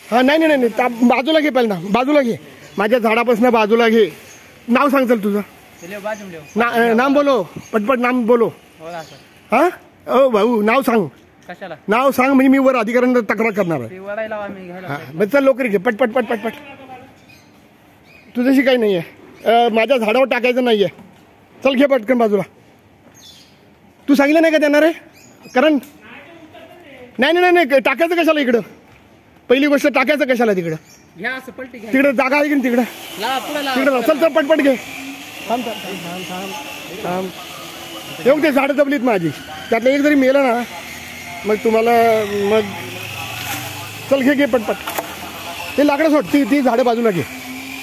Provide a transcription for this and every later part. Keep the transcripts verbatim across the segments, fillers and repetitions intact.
हां नाही नाही नाही ता- बाजूला घे पहिल्यांदा, बाजूला घे, माझ्या झाडापासून बाजूला घे. नाव सांग चल तुझं. ना नाम बोलो, पटपट नाम बोलो. हां ओ भाऊ नाव सांग. कशाला नाव सांग म्हणजे मी वर अधिकाऱ्यांना तक्रार करणार आहे. हां मग चल लवकर घे, पटपट पट पट पट. तुझ्याशी काही नाही आहे, माझ्या झाडावर टाकायचं नाही आहे. चल घे पटकन बाजूला. तू सांगितलं नाही का देणार आहे कारण? नाही नाही नाही टाकायचं कशाला इकडं? पहिली गोष्ट टाकायचं कशाला तिकडं? तिकडं जागा आहे की नाही तिकडं? तिकडं चल चल पटपट घे. थांब थांब थांब थांब थांब. येऊ ते झाडं दबलीत माझी, त्यातलं एक जरी मेलं ना मग तुम्हाला मग. चल घे घे पटपट. ते लाकडं सोड, ती ती झाडं बाजूला घे.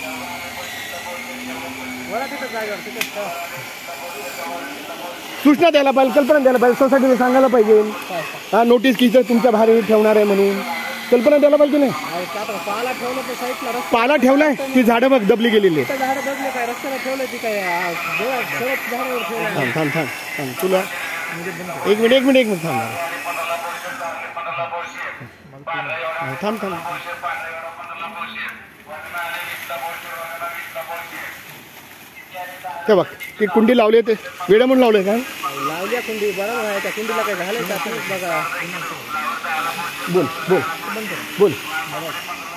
सूचना द्यायला पाहिजे, कल्पना द्यायला पाहिजे, सोसायटीला सांगायला पाहिजे. हा नोटीस की तुमच्या बाहेर ठेवणार आहे म्हणून कल्पना द्यायला पाहिजे नाही. पाला ठेवलाय, ती झाडं बघ दबली गेलेली. थांब थांब थांब थांब तुला एक मिनिट एक मिनिट एक मिनिट थांब थांब थांब. ते बघ ती कुंडी लावली, ते वेडा म्हणून लावलंय काय? लावल्या कुंडी बरोबर आहे, त्या कुंडीला काय झालं बघा. बोल बोल बोल.